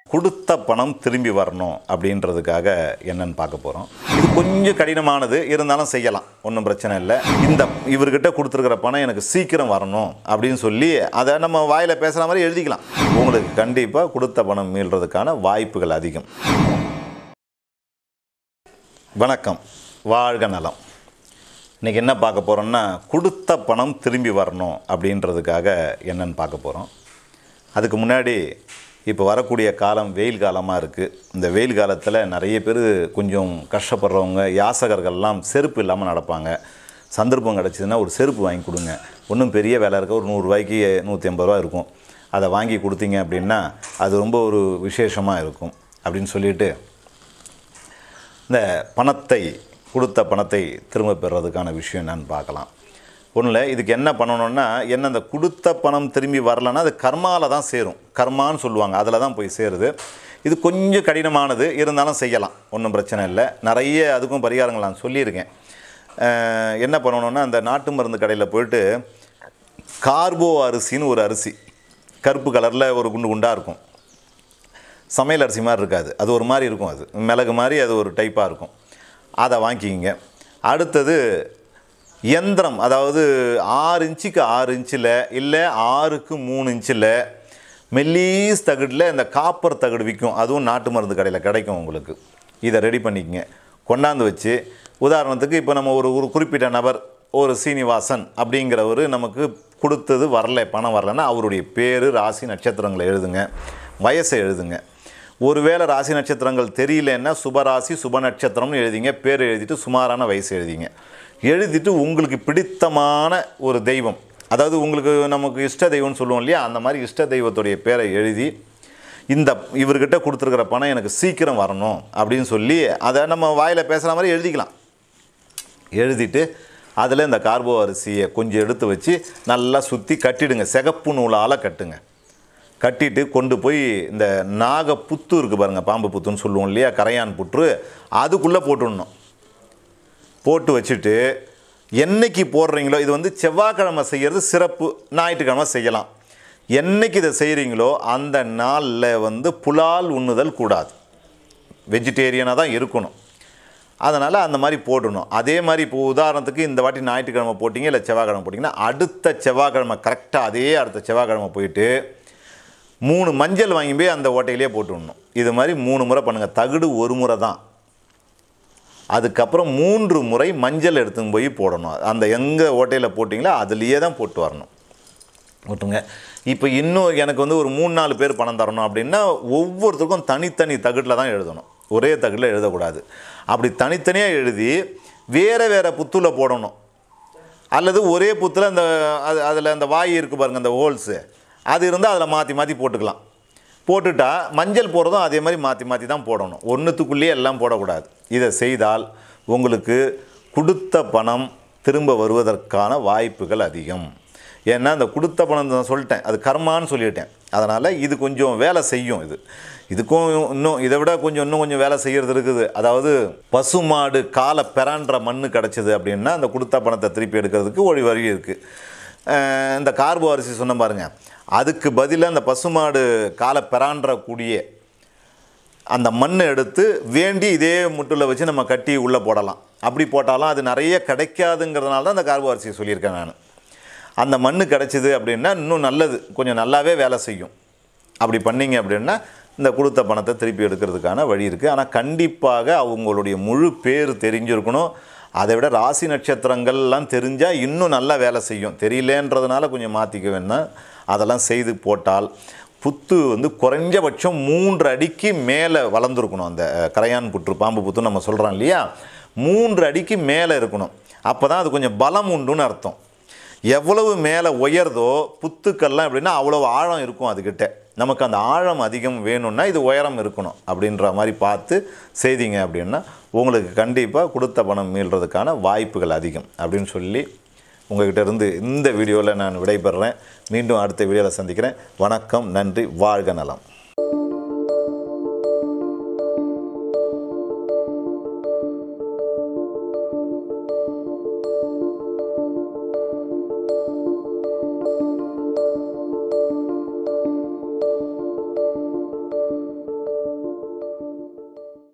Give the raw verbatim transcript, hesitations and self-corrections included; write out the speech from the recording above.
கொடுத்த பணம் திரும்பி வரணும் அப்படின்றதுக்காக என்னன்னு பார்க்க போகிறோம். இது கொஞ்சம் கடினமானது, இருந்தாலும் செய்யலாம், ஒன்றும் பிரச்சனை இல்லை. இந்த இவர்கிட்ட கொடுத்துருக்கிற பணம் எனக்கு சீக்கிரம் வரணும் அப்படின்னு சொல்லி அதை நம்ம வாயில் பேசுகிற மாதிரி எழுதிக்கலாம். உங்களுக்கு கண்டிப்பாக கொடுத்த பணம் மீள்றதுக்கான வாய்ப்புகள் அதிகம். வணக்கம், வாழ்க நலம். இன்றைக்கி என்ன பார்க்க போகிறோம்னா, கொடுத்த பணம் திரும்பி வரணும் அப்படின்றதுக்காக என்னன்னு பார்க்க போகிறோம். அதுக்கு முன்னாடி இப்போ வரக்கூடிய காலம் வெயில் காலமாக இருக்குது. இந்த வெயில் காலத்தில் நிறைய பேர் கொஞ்சம் கஷ்டப்படுறவங்க, யாசகர்கள்லாம் செருப்பு இல்லாமல் நடப்பாங்க. சந்தர்ப்பம் கிடச்சிதுன்னா ஒரு செருப்பு வாங்கி கொடுங்க. ஒன்றும் பெரிய வேலை இருக்க, ஒரு நூறுரூவாய்க்கு நூற்றி ஐம்பது ரூபா இருக்கும். அதை வாங்கி கொடுத்தீங்க அப்படின்னா அது ரொம்ப ஒரு விசேஷமாக இருக்கும் அப்படின்னு சொல்லிட்டு, இந்த பணத்தை கொடுத்த பணத்தை திரும்ப பெறுறதுக்கான விஷயம் என்னன்னு பார்க்கலாம். ஒன்றில் இதுக்கு என்ன பண்ணணுன்னா, என்ன அந்த கொடுத்த பணம் திரும்பி வரலன்னா அது கர்மாவில் தான் சேரும். கர்மான்னு சொல்லுவாங்க, அதில் தான் போய் சேருது. இது கொஞ்சம் கடினமானது, இருந்தாலும் செய்யலாம், ஒன்றும் பிரச்சனை இல்லை. நிறைய அதுக்கும் பரிகாரங்கள் நான் சொல்லியிருக்கேன். என்ன பண்ணணுன்னா, அந்த நாட்டு மருந்து கடையில் போயிட்டு கார்போ அரிசின்னு ஒரு அரிசி, கருப்பு கலரில் ஒரு குண்டு குண்டாக இருக்கும். சமையல் அரிசி மாதிரி இருக்காது, அது ஒரு மாதிரி இருக்கும். அது மிளகு மாதிரி அது ஒரு டைப்பாக இருக்கும். அதை வாங்கிக்கிங்க. அடுத்தது யந்திரம், அதாவது ஆறு இன்ச்சுக்கு ஆறு இன்ச்சில் இல்லை ஆறுக்கு மூணு இன்ச்சில் மெல்லீஸ் தகடில் இந்த காப்பர் தகடு விற்கும். அதுவும் நாட்டு மருந்து கடையில் கிடைக்கும் உங்களுக்கு. இதை ரெடி பண்ணிக்கங்க, கொண்டாந்து வச்சு, உதாரணத்துக்கு இப்போ நம்ம ஒரு ஒரு குறிப்பிட்ட நபர், ஒரு சீனிவாசன் அப்படிங்கிறவர் நமக்கு கொடுத்தது வரல, பணம் வரலைன்னா அவருடைய பேர், ராசி, நட்சத்திரங்களை எழுதுங்க, வயசை எழுதுங்க. ஒருவேளை ராசி நட்சத்திரங்கள் தெரியலன்னா சுபராசி சுப நட்சத்திரம்னு எழுதிங்க, பேர் எழுதிட்டு சுமாரான வயசு எழுதிங்க. எழுதிட்டு உங்களுக்கு பிடித்தமான ஒரு தெய்வம், அதாவது உங்களுக்கு நமக்கு இஷ்ட தெய்வம்னு சொல்லுவோம் இல்லையா, அந்த மாதிரி இஷ்ட தெய்வத்துடைய பேரை எழுதி, இந்த இவர்கிட்ட கொடுத்துருக்கிற பணம் எனக்கு சீக்கிரம் வரணும் அப்படின்னு சொல்லி அதை நம்ம வாயில் பேசுகிற மாதிரி எழுதிக்கலாம். எழுதிட்டு அதில் இந்த கார்போ அரிசியை கொஞ்சம் எடுத்து வச்சு நல்லா சுற்றி கட்டிடுங்க. சிகப்பு நூலால் கட்டுங்க. கட்டிட்டு கொண்டு போய் இந்த நாக புத்து இருக்குது பாருங்கள், பாம்பு புத்துன்னு சொல்லுவோம் இல்லையா, கரையான் புற்று, அதுக்குள்ளே போட்டுடணும். போட்டு வச்சுட்டு என்னைக்கு போடுறீங்களோ, இது வந்து செவ்வாய்க்கிழமை செய்கிறது சிறப்பு, ஞாயிற்றுக்கிழமை செய்யலாம். என்னைக்கு இதை செய்கிறீங்களோ அந்த நாளில் வந்து புலால் உண்ணுதல் கூடாது, வெஜிடேரியனாக தான் இருக்கணும். அதனால் அந்த மாதிரி போடணும். அதே மாதிரி இப்போ உதாரணத்துக்கு இந்த வாட்டி ஞாயிற்றுக்கிழமை போட்டிங்க இல்லை செவ்வாய்க்கிழமை போட்டிங்கன்னா, அடுத்த செவ்வாய்க்கிழமை கரெக்டாக அதே அடுத்த செவ்வாய்க்கிழமை போயிட்டு மூணு மஞ்சள் வாங்கி போய் அந்த ஓட்டையிலே போட்டு விடணும். இது மாதிரி மூணு முறை பண்ணுங்கள். தகுடு ஒரு முறை தான், அதுக்கப்புறம் மூன்று முறை மஞ்சள் எடுத்துன்னு போய் போடணும். அந்த எங்கே ஓட்டையில் போட்டிங்களோ அதுலேயே தான் போட்டு வரணும். விட்டுங்க. இப்போ இன்னும் எனக்கு வந்து ஒரு மூணு நாலு பேர் பணம் தரணும் அப்படின்னா ஒவ்வொருத்தருக்கும் தனித்தனி தகுடில் தான் எழுதணும், ஒரே தகுடில் எழுதக்கூடாது. அப்படி தனித்தனியாக எழுதி வேறு வேறு புத்தில் போடணும். அல்லது ஒரே புத்தில் அந்த அது அதில் அந்த வாய் இருக்குது பாருங்கள், அந்த ஹோல்ஸு, அது இருந்தால் அதில் மாற்றி மாற்றி போட்டுக்கலாம். போட்டுட்டா மஞ்சள் போடுறதும் அதே மாதிரி மாற்றி மாற்றி தான் போடணும், ஒன்றுத்துக்குள்ளேயே எல்லாம் போடக்கூடாது. இதை செய்தால் உங்களுக்கு கொடுத்த பணம் திரும்ப வருவதற்கான வாய்ப்புகள் அதிகம். ஏன்னா அந்த கொடுத்த பணம் நான் சொல்லிட்டேன், அது கர்மான்னு சொல்லிட்டேன். அதனால் இது கொஞ்சம் வேலை செய்யும். இது இதுக்கும் இன்னும் இதை விட கொஞ்சம் இன்னும் கொஞ்சம் வேலை செய்கிறது இருக்குது. அதாவது பசுமாடு காலை பெறான்ற மண் கிடச்சிது அப்படின்னா அந்த கொடுத்த பணத்தை திருப்பி எடுக்கிறதுக்கு ஒரு வழி இருக்குது. இந்த கார்போ அரிசி சொன்ன பாருங்கள், அதுக்கு பதிலாக அந்த பசுமாடு காலை பெறான்றக்கூடிய அந்த மண்ணை எடுத்து வேண்டி இதே முட்டில் வச்சு நம்ம கட்டி உள்ளே போடலாம். அப்படி போட்டாலும் அது நிறைய கிடைக்காதுங்கிறதுனால தான் அந்த கார்போ அரிசியை சொல்லியிருக்கேன் நான். அந்த மண் கிடச்சிது அப்படின்னா இன்னும் நல்லது, கொஞ்சம் நல்லாவே வேலை செய்யும். அப்படி பண்ணிங்க அப்படின்னா இந்த கொடுத்த பணத்தை திருப்பி எடுக்கிறதுக்கான வழி இருக்குது. ஆனால் கண்டிப்பாக அவங்களுடைய முழு பேர் தெரிஞ்சிருக்கணும். அதை விட ராசி நட்சத்திரங்கள்லாம் தெரிஞ்சால் இன்னும் நல்லா வேலை செய்யும். தெரியலேன்றதுனால கொஞ்சம் மாற்றிக்க வேணால் அதெல்லாம் செய்து போட்டால் புத்து வந்து குறைஞ்சபட்சம் மூன்று அடிக்கு மேலே வளர்ந்துருக்கணும். அந்த கரையான் புற்று, பாம்பு புத்துன்னு நம்ம சொல்கிறோம் இல்லையா, மூன்று அடிக்கு மேலே இருக்கணும். அப்போ தான் அது கொஞ்சம் பலம் உண்டுன்னு அர்த்தம். எவ்வளவு மேலே உயர்தோ புத்துக்கள்லாம் எப்படின்னா அவ்வளோ ஆழம் இருக்கும் அதுக்கிட்ட. நமக்கு அந்த ஆழம் அதிகம் வேணும்னா இது உயரம் இருக்கணும். அப்படின்ற மாதிரி பார்த்து செய்தீங்க அப்படின்னா உங்களுக்கு கண்டிப்பாக கொடுத்த பணம் மீள்றதுக்கான வாய்ப்புகள் அதிகம் அப்படின்னு சொல்லி உங்கள்கிட்ட இருந்து இந்த வீடியோவில் நான் விடைபெறுறேன். மீண்டும் அடுத்த வீடியோவில் சந்திக்கிறேன். வணக்கம், நன்றி, வாழ்க நலம்.